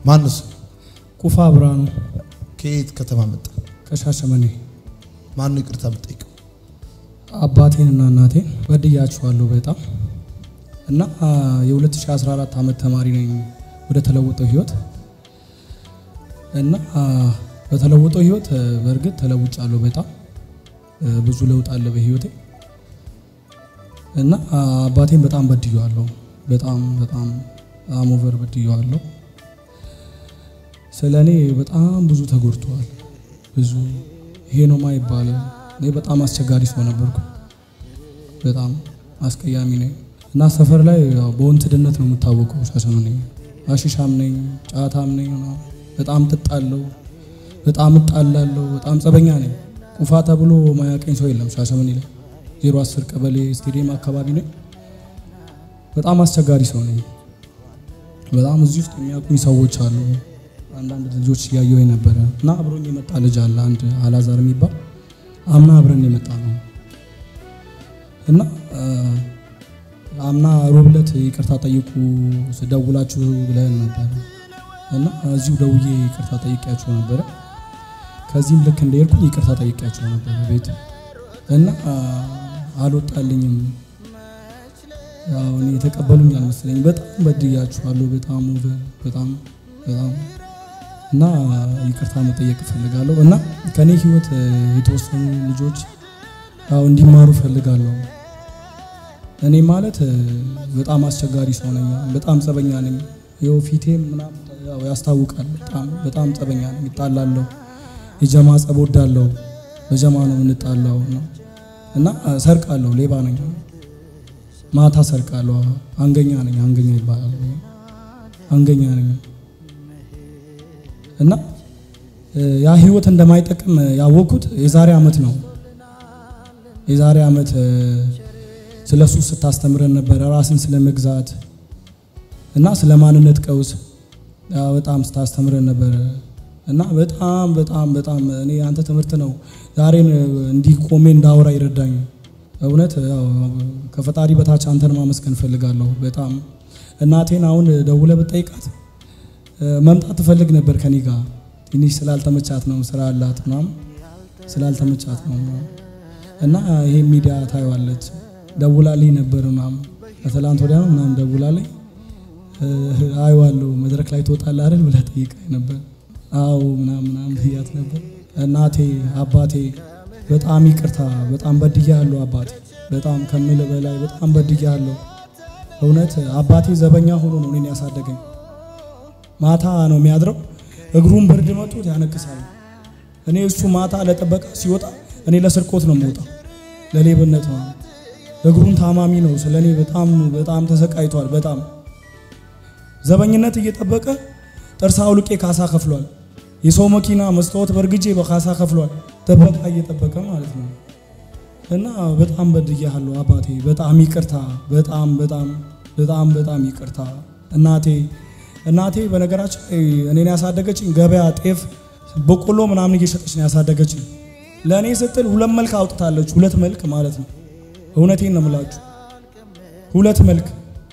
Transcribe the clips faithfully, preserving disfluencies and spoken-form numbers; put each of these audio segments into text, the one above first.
ማንስ ኩፋ ብራኑ ከየት ከተማ መጣ ከሻሸመኔ ማን ይቅርታ መጠየቅ አባቴንና እናቴን በድያቸዋለሁ በጣም እና የ2014 አመት ተማሪ ነኝ ወደ ተለወጠው ህይወት እና በተለወጠው ህይወት በርግጥ ተለውጫለሁ በጣም ብዙ ለውጥ አለ በህይወቴ እና አባቴን በጣም በድያለሁ በጣም በጣም አሞቨር በድያለሁ ስለኔ በጣም ብዙ ተጎድቷል ብዙ ይሄ ነው ማይባል እኔ በጣም አስቸጋሪ ሰው ነበርኩ በጣም አስቀያሚ ነኝ እና ሰፈር ላይ በወንትድነት ነው የምታወቀው ሻሸመኔ አሽሻም ነኝ ጫታም ነኝ ነው በጣም ተጣለው በጣም ጣላለው በጣም ጸበኛ ነኝ ኩፋ ተብሎ ማያቀኝ ሰው የለም ሻሸመኔ ላይ ዜሮ አስር ቀበሌ ስቴዲየም አካባቢ ነኝ በጣም አስቸጋሪ ሰው ነኝ በጣም እዚህ ውስጥ የሚያቁኝ ሰዎች አሉ አንዳንድ ልጆች ያየው ነበር እና አብሮኝ የመጣ ልጅ አለ አንድ አላዛር የሚባል አምና አብረን የመጣ ነው እና አምና ሮብለት ይቅርታ ጠይቁ ስደውላችሁ ብለን ነበር እና እዚሁ ደውዬ ይቅርታ ጠይቄያችሁ ነበር ከዚህም ልክ እንደሄድኩ ይቅርታ ጠይቄያችሁ ነበር ቤት እና አልወጣልኝም ያው እኔ ተቀበሉኝ አልመሰለኝ በጣም በድያችኋለሁ በጣም በጣም በጣም እና ይቅርታ መጠየቅ ፈልጋለሁ እና ከኔ ህይወት የተወሰኑ ልጆች ያው እንዲማሩ ፈልጋለሁ እኔ ማለት በጣም አስቸጋሪ ሰው ነኝ በጣም ጸበኛ ነኝ ይው ፊቴም ምናምን ያው ያስታውቃል በጣም በጣም ጸበኛ ነኝ ይጣላለሁ የጀማ ጸብ ወዳለሁ በጀማ ነው እንጣላው እና ሰርቃለሁ ሌባ ነኝ ማታ ሰርቃለሁ አንገኛ ነኝ አንገኛ ይባላል አንገኛ ነኝ እና ያ ህይወት እንደማይጠቅም ያወቁት የዛሬ አመት ነው የዛሬ አመት ስለሱ ስታስተምረን ነበር ራስን ስለመግዛት እና ስለማንነት ቀውስ በጣም ስታስተምረን ነበር እና በጣም በጣም በጣም እኔ አንተ ትምህርት ነው ዛሬን እንዲህ ቆሜ እንዳወራ ይረዳኝ እውነት ያው ከፈጣሪ በታች አንተን ማመስገን ፈልጋለሁ በጣም እናቴን አሁን ደውለ በጠይቃት መምጣት ትፈልግ ነበር ከኔ ጋር ትንሽ ስላልተመቻት ነው ስራ አላት ምናም ስላልተመቻት ነው እና ይሄ ሚዲያ ታይዋለች ደውላልኝ ነበር ምናም በተላንት ወዲያ ምናም ደውላልኝ አይዋለሁ መድረክ ላይ ተወጣለህ አይደል ብላ ጠይቀኝ ነበር አው ምናም ምናም ይያት ነበር እናቴ አባቴ በጣም ይቅርታ በጣም በድያለሁ አባቴ በጣም ከመለ በላይ በጣም በድያለሁ እውነት አባቴ ዘበኛ ሆኖ ነው እኔን ያሳደገኝ ማታ ነው የሚያድረው እግሩን ብርድ መጥቶት ያነክሳል እኔ እሱ ማታ ለጠበቃ ሲወጣ እኔ ለስርቆት ነው የምወጣው ለሌብነት ነው እግሩን ታማሚ ነው ስለኔ በጣም በጣም ተሰቃይቷል በጣም ዘበኝነት እየጠበቀ ጥርሳው ልቄ ካሳ ከፍሏል የሰው መኪና መስታወት በርግጄ በካሳ ከፍሏል ተበቃ እየጠበቀ ማለት ነው እና በጣም በድያለሁ አባቴ በጣም ይቅርታ በጣም በጣም በጣም በጣም ይቅርታ እናቴ እናቴ በነገራችን እኔን ያሳደገችኝ ገበያ ጤፍ በቆሎ ምናምን እየሸጠች ነው ያሳደገችኝ ለኔ ስትል ሁለት መልክ አውጥታለች ሁለት መልክ ማለት ነው እውነቴን ነው የምላችሁ ሁለት መልክ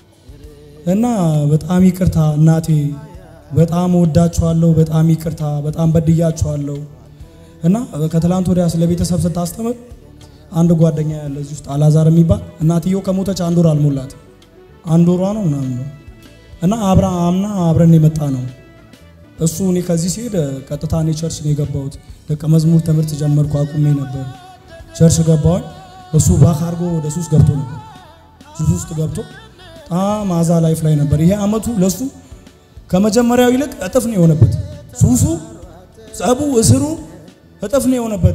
እና በጣም ይቅርታ እናቴ በጣም ወዳችኋለሁ በጣም ይቅርታ በጣም በድያችኋለሁ እና ከተላንት ወዲያ ስለ ቤተሰብ ስታስተምር አንድ ጓደኛ ያለ እዚህ ውስጥ አላዛር የሚባል እናትየው ከሞተች አንድ ወር አልሞላት አንድ ወሯ ነው ምናምን ነው እና አብርሃምና አብረን የመጣ ነው እሱ እኔ ከዚህ ሲሄድ ቀጥታ እኔ ቸርች ነው የገባሁት ደቀ መዝሙር ትምህርት ጀመርኩ አቁሜ ነበር ቸርች ገባሁ እሱ ባካርጎ ወደ ሱስ ገብቶ ነበር ሱስ ውስጥ ገብቶ ጣም አዛ ላይፍ ላይ ነበር ይሄ አመቱ ለሱ ከመጀመሪያው ይልቅ እጥፍ ነው የሆነበት ሱሱ ጸቡ እስሩ እጥፍ ነው የሆነበት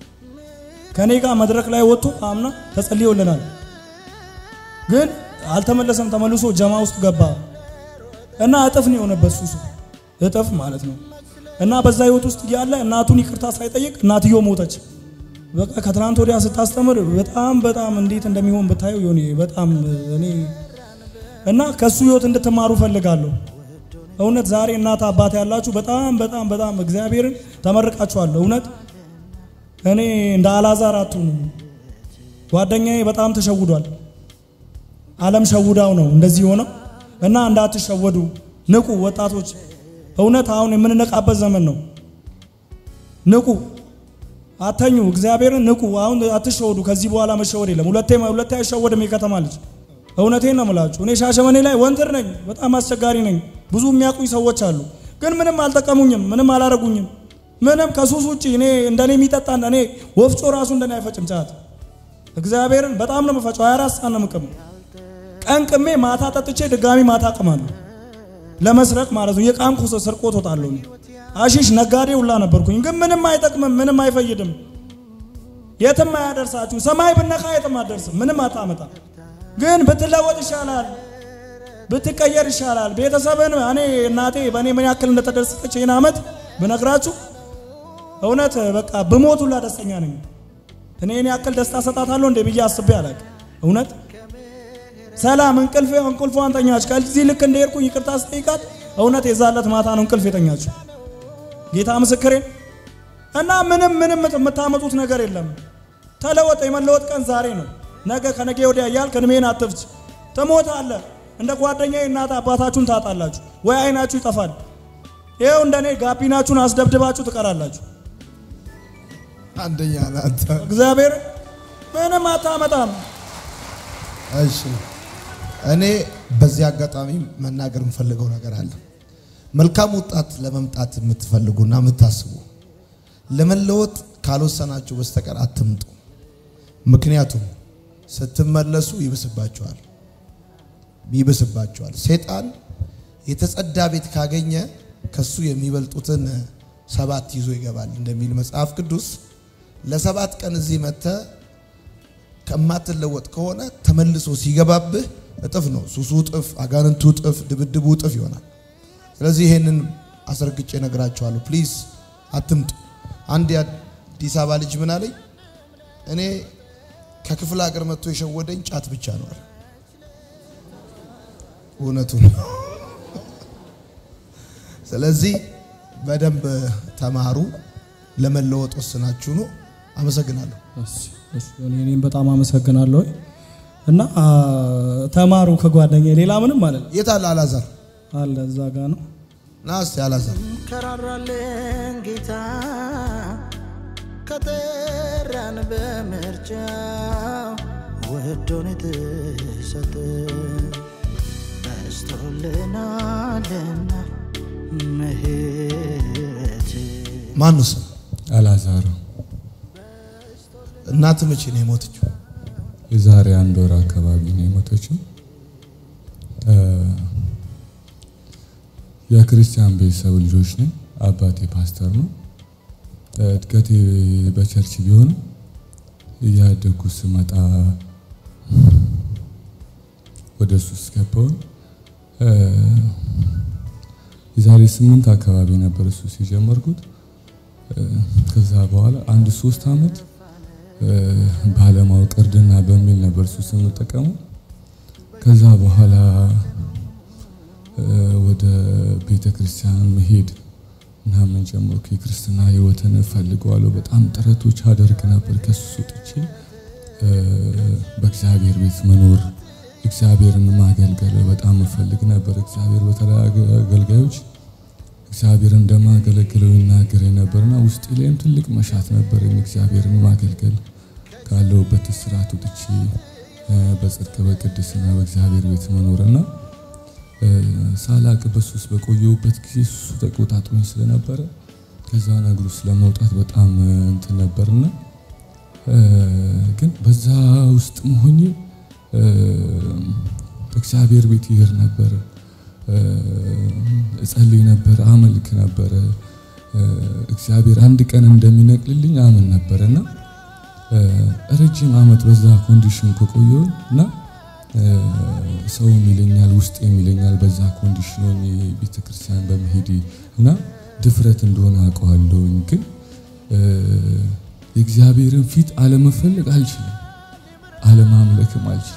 ከኔ ጋር መድረክ ላይ ወጥቶ አምና ተጸልዮልናል ግን አልተመለሰም ተመልሶ ጀማ ውስጥ ገባ እና እጥፍ ነው የሆነበት ሱሱ እጥፍ ማለት ነው እና በዛ ህይወት ውስጥ ያለ እናቱን ይቅርታ ሳይጠይቅ እናትዮ ሞተች በቃ ከትናንት ወዲያ ስታስተምር በጣም በጣም እንዴት እንደሚሆን ብታዩ ይሆን በጣም እኔ እና ከሱ ህይወት እንድትማሩ ፈልጋለሁ እውነት ዛሬ እናት አባት ያላችሁ በጣም በጣም በጣም እግዚአብሔርን ተመርቃችኋል እውነት እኔ እንደ አላዛር አትሁኑ ጓደኛዬ በጣም ተሸውዷል ዓለም ሸውዳው ነው እንደዚህ ሆነ እና እንዳትሸወዱ ንቁ ወጣቶች እውነት አሁን የምንነቃበት ዘመን ነው ንቁ አተኙ እግዚአብሔርን ንቁ አሁን አትሸወዱ ከዚህ በኋላ መሸወድ የለም ሁለቴ ሁለቴ አይሸወድም የከተማ ልጅ እውነቴን ነው የምላችሁ እኔ ሻሸመኔ ላይ ወንድር ነኝ በጣም አስቸጋሪ ነኝ ብዙ የሚያቁኝ ሰዎች አሉ ግን ምንም አልተቀሙኝም ምንም አላረጉኝም ምንም ከሱስ ውጪ እኔ እንደኔ የሚጠጣ እንደኔ ወፍጮ ራሱ እንደኔ አይፈጭም ጫት እግዚአብሔርን በጣም ነው መፈጫው ሃያ አራት ሰዓት ነው የምቀመው ቀንቅሜ ማታ ጠጥቼ ድጋሚ ማታ ቀማለሁ ለመስረቅ ማለት ነው የቃምኩ ሰርቆት ወጣለሁ አሺሽ ነጋዴ ሁላ ነበርኩኝ ግን ምንም አይጠቅምም ምንም አይፈይድም የትም አያደርሳችሁ ሰማይ ብነካ የትም አደርስም ምንም አታመጣ ግን ብትለወጥ ይሻላል ብትቀየር ይሻላል ቤተሰብን እኔ እናቴ በእኔ ምን ያክል እንደተደሰተች ይሄን አመት ብነግራችሁ እውነት በቃ በሞት ሁላ ደስተኛ ነኝ እኔ እኔ ያክል ደስታ ሰጣታለሁ እንደ ብዬ አስቤ አላቅ እውነት ሰላም እንቅልፍ እንቅልፏን ተኛች ከዚህ ልክ እንደሄድኩኝ ይቅርታ ስጠይቃት እውነት የዛለት ማታ ነው እንቅልፍ የተኛችው ጌታ ምስክሬ እና ምንም ምንም የምታመጡት ነገር የለም ተለወጥ የመለወጥ ቀን ዛሬ ነው ነገ ከነገ ወዲያ ያልክ እድሜን አትፍጅ ትሞታለህ እንደ ጓደኛዬ እናት አባታችሁን ታጣላችሁ ወይ አይናችሁ ይጠፋል ይሄው እንደኔ ጋቢናችሁን አስደብድባችሁ ትቀራላችሁ አንደኛ ናታ እግዚአብሔር ምንም አታመጣም እሺ እኔ በዚህ አጋጣሚ መናገር እንፈልገው ነገር አለ መልካም ወጣት ለመምጣት የምትፈልጉና የምታስቡ ለመለወጥ ካልወሰናችሁ በስተቀር አትምጡ ምክንያቱም ስትመለሱ ይብስባችኋል ይብስባችኋል ሰይጣን የተጸዳ ቤት ካገኘ ከሱ የሚበልጡትን ሰባት ይዞ ይገባል እንደሚል መጽሐፍ ቅዱስ ለሰባት ቀን እዚህ መተ ከማትለወጥ ከሆነ ተመልሶ ሲገባብህ እጥፍ ነው ሱሱ እጥፍ አጋንንቱ እጥፍ ድብድቡ እጥፍ ይሆናል ስለዚህ ይሄንን አስረግጬ ነግራችኋለሁ ፕሊዝ አትምጡ አንድ የአዲስ አበባ ልጅ ምን አለኝ እኔ ከክፍለ ሀገር መጥቶ የሸወደኝ ጫት ብቻ ነው አለ እውነቱን ስለዚህ በደንብ ተማሩ ለመለወጥ ወስናችሁ ነው አመሰግናለሁ እሺ እሺ እኔም በጣም አመሰግናለሁ እና ተማሩ ከጓደኛዬ ሌላ ምንም ማለት የታለ አላዛር አለ እዛ ጋር ነው ናስ ያላዛር ከራራለን ጌታ ከተራን በመርጫ ወዶን ተሰጠ አስተውለናልና ምህረት ማንስ አላዛር እናት መቼ ነው የሞተችው የዛሬ አንድ ወር አካባቢ ነው የሞተችው የክርስቲያን ቤተሰብ ልጆች ነን አባቴ ፓስተር ነው እድገቴ በቸርች ቢሆን ያደኩ ስመጣ ወደሱ ስገባው የዛሬ ስምንት አካባቢ ነበር እሱ ሲጀመርኩት ከዛ በኋላ አንድ ሶስት አመት ባለማወቅ እርድና በሚል ነበር እሱ ስም ተጠቀሙ ከዛ በኋላ ወደ ቤተክርስቲያን መሄድ እና ምን ጀመርኩ የክርስትና ህይወትን ፈልገዋለሁ በጣም ጥረቶች አደርግ ነበር ከሱ ጥቼ በእግዚአብሔር ቤት መኖር እግዚአብሔርን ማገልገል በጣም ፈልግ ነበር እግዚአብሔር በተለያዩ አገልጋዮች እግዚአብሔርን እንደማገለግለው ይናገር ነበርና ውስጤ ላይም ትልቅ መሻት ነበር እግዚአብሔርን ማገልገል ካለውበት ስራቱ ጥቼ በጽድቅ በቅድስና በእግዚአብሔር ቤት መኖርና ሳላቅ በሱስ በቆየውበት ጊዜ ሱሱ ተቆጣጥሮኝ ስለነበረ ከዛ ነገሩ ስለመውጣት በጣም እንትን ነበርና ግን በዛ ውስጥ ሆኜ እግዚአብሔር ቤት ይሄር ነበር እጸልይ ነበር አመልክ ነበር እግዚአብሔር አንድ ቀን እንደሚነቅልልኝ አመን ነበርና ረጅም አመት በዛ ኮንዲሽን ቆየውና ሰው ሚለኛል ውስጥ የሚለኛል በዛ ኮንዲሽን ቤተክርስቲያን በመሄድ እና ድፍረት እንደሆነ አውቀዋለሁ ግን የእግዚአብሔርን ፊት አለመፈለግ አልችልም አለማምለክም አልችልም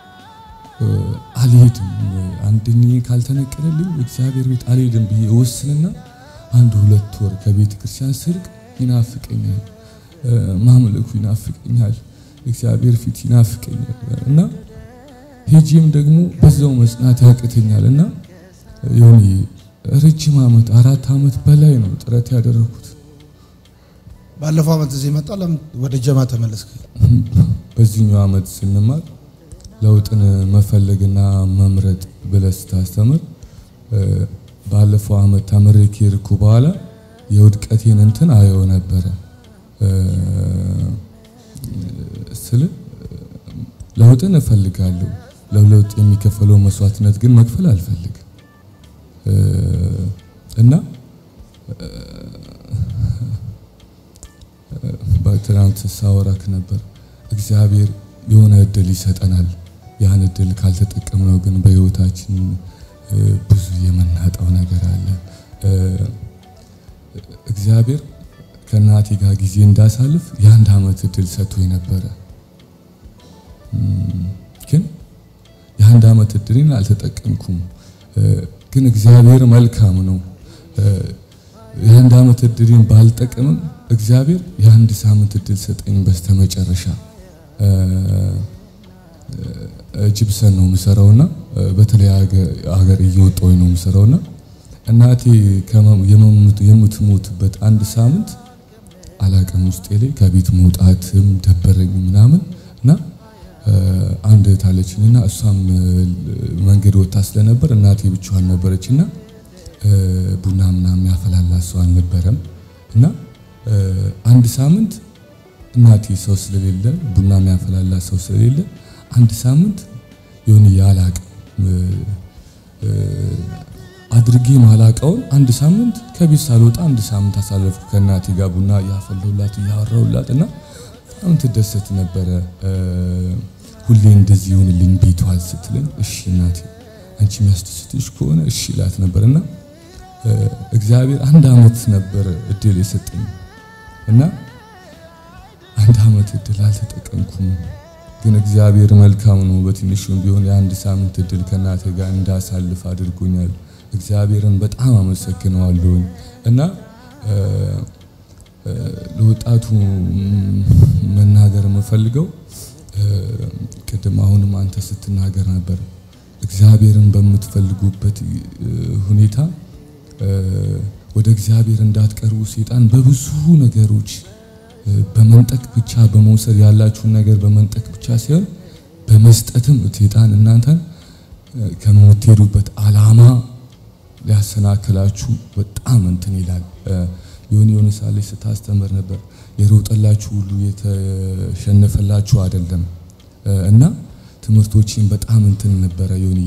አልሄድም አንድኝ ካልተነቀለልኝ እግዚአብሔር ቤት አልሄድም ብዬ ወስንና አንድ ሁለት ወር ከቤተክርስቲያን ስርቅ ይናፍቀኛል ማምለኩ ይናፍቀኛል እግዚአብሔር ፊት ይናፍቀኛል እና ሄጂም ደግሞ በዛው መስናት ያቀተኛልና የሆነ ረጅም ዓመት አራት ዓመት በላይ ነው ጥረት ያደረኩት። ባለፈው ዓመት እዚህ መጣ ለምን ወደ ጀማ ተመለስክ? በዚህኛው ዓመት ስንማር ለውጥን መፈለግና መምረጥ ብለህ ስታስተምር ባለፈው ዓመት ተምሬ ከሄድኩ በኋላ የውድቀቴን እንትን አየው ነበረ ስለ ለውጥን እፈልጋለሁ ለለውጥ የሚከፈለው መስዋዕትነት ግን መክፈል አልፈልግም እና በትናንት ሳወራክ ነበር እግዚአብሔር የሆነ እድል ይሰጠናል ያን እድል ካልተጠቀምነው ግን በህይወታችን ብዙ የምናጣው ነገር አለ እግዚአብሔር ከናቴ ጋር ጊዜ እንዳሳልፍ የአንድ ዓመት እድል ሰጥቶኝ ነበር ግን የአንድ ዓመት እድልን አልተጠቀምኩም ግን እግዚአብሔር መልካም ነው የአንድ ዓመት እድልን ባልጠቀምም እግዚአብሔር የአንድ ሳምንት እድል ሰጠኝ በስተመጨረሻ ጅብሰን ነው ምሰራውና በተለይ ሀገር እየወጣው ነው ምሰራውና እናቴ የምትሞትበት አንድ ሳምንት አላቀም ውስጥ ላይ ከቤት መውጣትም ደበረኝ ምናምን እና አንድ ታለችኝና እሷም መንገድ ወጣ ስለነበር እናቴ ብቻዋን ነበረችና ቡና ምናምን ያፈላላት ሰው አልነበረም እና አንድ ሳምንት እናቴ ሰው ስለሌለ ቡና ያፈላላት ሰው ስለሌለ አንድ ሳምንት የሆነ ያላቅ አድርጌ ማላቀውን አንድ ሳምንት ከቤት ሳልወጣ አንድ ሳምንት አሳለፍኩ ከናቴ ጋር ቡና ያፈላላት ያወራውላትና በጣም ትደሰት ነበር ሁሌ እንደዚህ ይሁንልኝ ቤቷል ስትለኝ እሺ እናቴ አንቺ የሚያስደስትሽ ከሆነ እሺ ላት ነበርና እግዚአብሔር አንድ ዓመት ነበር እድል የሰጠኝ እና አንድ ዓመት እድል አልተጠቀምኩም ግን እግዚአብሔር መልካም ነው በትንሹም ቢሆን የአንድ ሳምንት እድል ከናቴ ጋር እንዳሳልፍ አድርጎኛል እግዚአብሔርን በጣም አመሰግነዋለሁ እና ለወጣቱ መናገር መፈልገው ቅድም አሁንም አንተ ስትናገር ነበር እግዚአብሔርን በመትፈልጉበት ሁኔታ ወደ እግዚአብሔር እንዳትቀርቡ ሰይጣን በብዙ ነገሮች በመንጠቅ ብቻ በመውሰድ ያላችሁ ነገር በመንጠቅ ብቻ ሳይሆን በመስጠትም ሰይጣን እናንተን ከመምትሄዱበት አላማ ሊያሰናክላችሁ በጣም እንትን ይላል የሆነ የሆነ ሳለ ስታስተምር ነበር የሮጠላችሁ ሁሉ የተሸነፈላችሁ አይደለም እና ትምህርቶችን በጣም እንትን ነበር የሆነ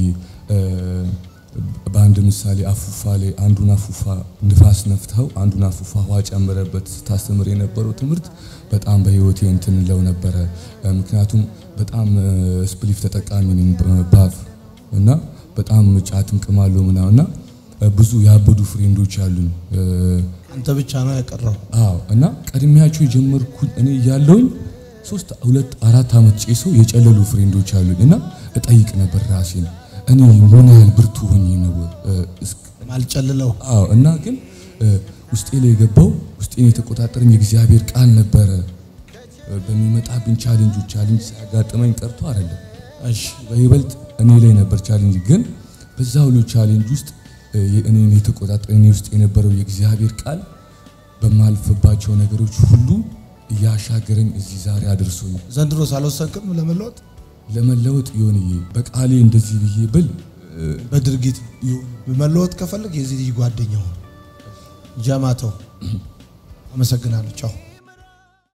በአንድ ምሳሌ አፉፋ ላይ አንዱን አፉፋ ንፋስ ነፍተው አንዱን አፉፋ ውሃ ጨምረበት ስታስተምር የነበረው ትምህርት በጣም በህይወቴ እንትን ለው ነበር ምክንያቱም በጣም ስፕሊፍ ተጠቃሚ ነኝ ባፍ እና በጣም ጫትም ቅማለሁ ምናምንና ብዙ ያበዱ ፍሬንዶች አሉኝ አንተ ብቻ ነው ያቀረው አዎ እና ቀድሚያቸው የጀመርኩ እኔ ያለውኝ ሶስት ሁለት አራት አመት ጨሶ የጨለሉ ፍሬንዶች አሉኝ እና እጠይቅ ነበር ራሴን እኔ ምን ያህል ብርቱ ሆኜ ነው ማልጨልለው አዎ እና ግን ውስጤ ላይ የገባው ውስጤን የተቆጣጠረኝ የእግዚአብሔር ቃል ነበር በሚመጣብኝ ቻሌንጅ ቻሌንጅ ሲያጋጥመኝ ቀርቶ አይደለም እሺ በይበልጥ እኔ ላይ ነበር ቻሌንጅ ግን በዛው ሁሉ ቻሌንጅ ውስጥ እኔን የተቆጣጠረኝ ውስጥ የነበረው የእግዚአብሔር ቃል በማልፈባቸው ነገሮች ሁሉ ያሻገረኝ እዚህ ዛሬ አድርሶኝ ዘንድሮ ሳልወሰንክም ለመለወጥ ለመለወጥ ይሆንዬ በቃሌ እንደዚህ ብዬ ብል በድርጊት በመለወጥ ከፈለክ የዚህ ልጅ ጓደኛው ጀማተው አመሰግናለሁ ቻው